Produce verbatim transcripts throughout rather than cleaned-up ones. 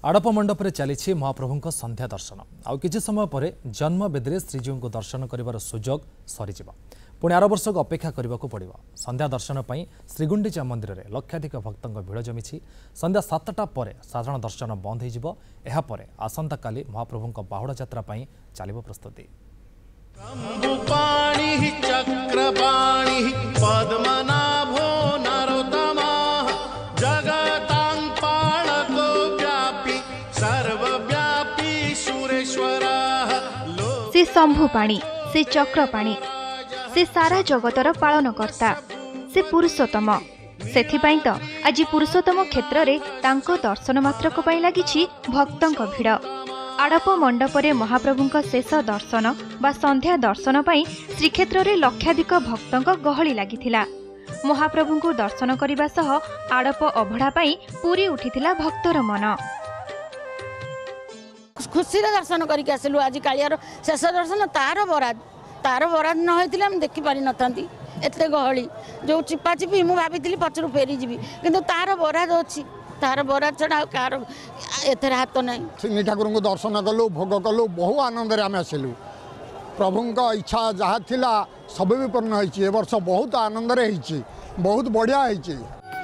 आड़प मंडप चली महाप्रभु संध्या दर्शन आउ कि समय पर जन्मवेदी श्रीजीव को दर्शन कर सुजोग सरीज पुणी आर वर्ष को अपेक्षा करने को पड़ो। संध्या दर्शन पर श्रीगुंडीचा मंदिर में लक्षाधिक भक्तों भिड़ जमी संध्या सातटा पर साधारण दर्शन बंद हो आसंता काली महाप्रभु बाहुड़ा यात्रा चलो प्रस्तुति। से शंभु पाणी से चक्र पाणी से सारा जगतर पालनकर्ता से पुरुषोत्तम सेथिपाई तो आज पुरुषोत्तम क्षेत्र रे तांको दर्शन मात्रक पई लागिछि भक्तंक भिड़। आड़प मंडपरे महाप्रभुंक शेष दर्शन बा संध्या दर्शन पई श्रीक्षेत्र रे लक्षाधिक भक्तंक गहली लागिथिला। महाप्रभुंकु दर्शन करिबा सह आड़प अभड़ा पई पूरी उठिथिला भक्तर मन। खुशी दर्शन करके आसलु आज कालियार शेष दर्शन तार बराद तार बराद न होइतिले हम देखि पारि नथांती एते गहली जो चिपा चिपी मु भाबितिली पछरु फेरी जीवी किंतु तार बराद अछि तार बराद छडा कार एथर हाथ नै। सिंह ठाकुर को दर्शन कलु भोग कलु बहु आनंद रे हम आसलु प्रभुंक इच्छा जहा थिला सब भी पूर्ण होइछि ए वर्ष बहुत आनंद रे होइछि बहुत बढ़िया होइछि।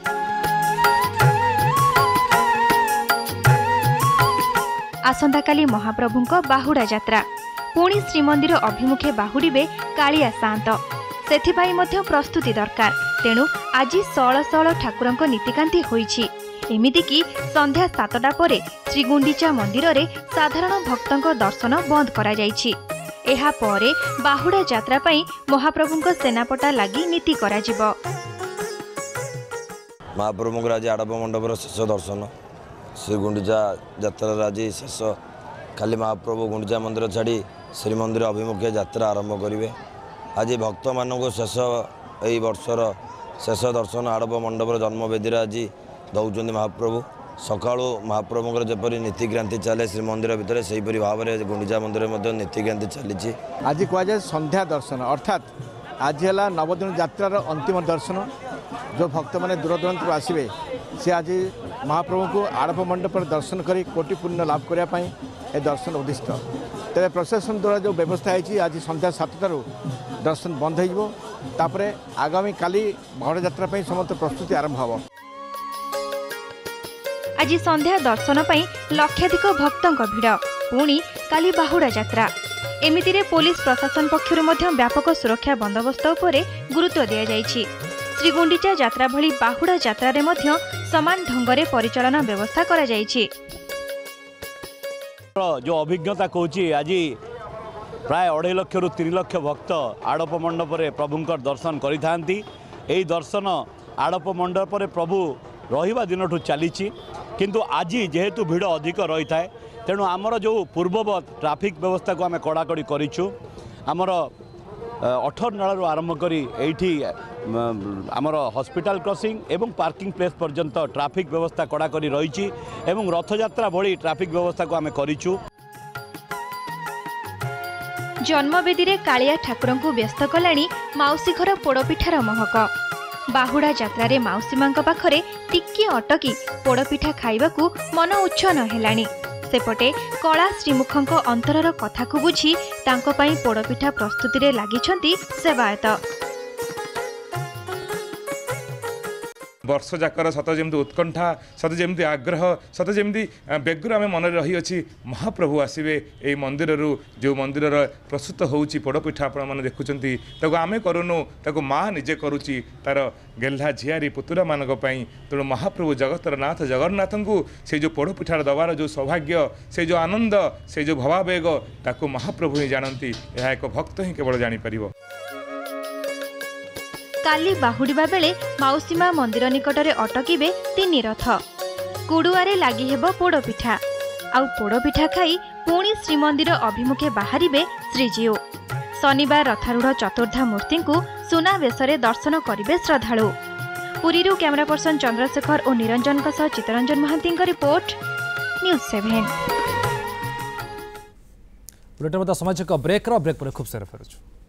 आसंता काली महाप्रभुंक बाहुड़ा यात्रा पुणी श्रीमंदिर अभिमुखे बाहुड़े कालिया सात सेथिपाई मध्य प्रस्तुति दरकार। तेणु आज षोल षोल ठाकुरंक नीतिकांति होईछि। एमिति कि संध्या सातटा परे श्रीगुंडीचा मंदिर रे साधारण भक्तंक दर्शन बंद करा जाईछि। एहा परे बाहुड़ा यात्रा पई महाप्रभुंक सेनापटा लागि नीति करा जिवो। महाप्रभुंक आज आड़प मंडपर शेष दर्शन श्री गुंडीचा यात्रा आज शेष खाली महाप्रभु गुंडीचा मंदिर छाड़ी श्रीमंदिर अभिमुखे यात्रा आरंभ करेंगे। आज भक्त मानक शेष यही वर्षर शेष दर्शन आड़प मंडपर जन्मवेदी आज दौरान महाप्रभु सकाळु महाप्रभुंर जपरी नीतिक्रांति चले श्रीमंदिर भितर से भाव में गुंडीचा मंदिर में नीतिक्रांति चली। आज कहुए संध्या दर्शन अर्थात आज है नवदिन यात्रार अंतिम दर्शन जो भक्त मैंने दूर दूरांत आसवे से आज महाप्रभु को आड़प मंडप पर दर्शन कर कोटि पुण्य लाभ करने ए दर्शन उद्दिष्ट। तेरे प्रशासन द्वारा जो व्यवस्था है आज संध्या सातटार दर्शन बंद होपर आगामी काली बाहुड़ा यात्रा समस्त प्रस्तुति आरंभ हो। आज संध्या दर्शन पर लक्षाधिक भक्तों भिड़ पुणी काली बाहुड़ा यात्रा एमिति रे पुलिस प्रशासन पक्षरु मध्य व्यापक सुरक्षा बंदोबस्त उपरे गुरुत्व दिया जाइछि। श्रीगुंडीचा यात्रा भली बाहुड़ा यात्रा रे मध्य समान ढंगरे परिचालन व्यवस्था करा जाइछि। जो अभिज्ञता कहूँ आज प्राय अढ़ाई लक्ष रु तीन लक्ष भक्त आड़प मंडपरे प्रभुंकर दर्शन करिथांती। एई दर्शन आड़प मंडपरे प्रभु रहिबा दिनठू चली किंतु आज जेहेतु भिड़ अधिक रही थाए तेणु आमर जो पूर्ववत ट्राफिक व्यवस्था को आम कड़ाकड़ी करूँ। आमर अठर नालू आरंभ करी एठी आमर हॉस्पिटल क्रॉसिंग एवं पार्किंग प्लेस पर्यंत ट्राफिक व्यवस्था कड़ाकड़ी रही एवं रथयात्रा भली ट्राफिक व्यवस्था को आम करूँ। जन्मवेदी रे कालिया ठाकुर को व्यस्त कलानी माउसी घर पोड़पिठार महक। बाहुड़ा यात्रा रे माउसी मां पाखरे टिके अटकी पोड़पिठा खाइबाकू मन उच्छन हेलानी। सेपटे कला श्रीमुखंक अंतरर कथा को बुझी तांको पई पोड़पिठा प्रस्तुति रे लागिछंती सेवायत। वर्ष जाकर सत जमी उत्कंठा सत जमी आग्रह सत जमी बेगर आम मन रही अच्छी महाप्रभु आसवे ये मंदिर जो मंदिर प्रस्तुत होची पोड़पिठा आपण मैंने देखुं आम करूनु ताको माँ निजे करुच्ची तार गेल्हा झियारी पुतुरा मानक तेणु महाप्रभु जगतर नाथ जगन्नाथ को से जो पोड़पिठार दबार जो सौभाग्य से जो आनंद से जो भावावेग ताको महाप्रभु ही जानती यह एक भक्त ही केवल जानीपर। काली बाहुड़िबा बेले माउसीमा मंदिर निकटरे अटकिबे तीन रथ कुडुआरे लागि हेबो पोड़पिठा आउ पोड़पिठा खाई पुणी श्रीमंदिर अभिमुखे बाहरिबे श्रीजीव। शनिवार रथारूढ़ चतुर्धा मूर्ति को सुना बेशरे दर्शन करिबे श्रद्धालु। पुरीरू कैमरा पर्सन चंद्रशेखर और निरंजन सह Chittaranjan Mohanty report news seven. Bulletin समाज ब्रेक ब्रेक पर खूब सारा फेरुछु।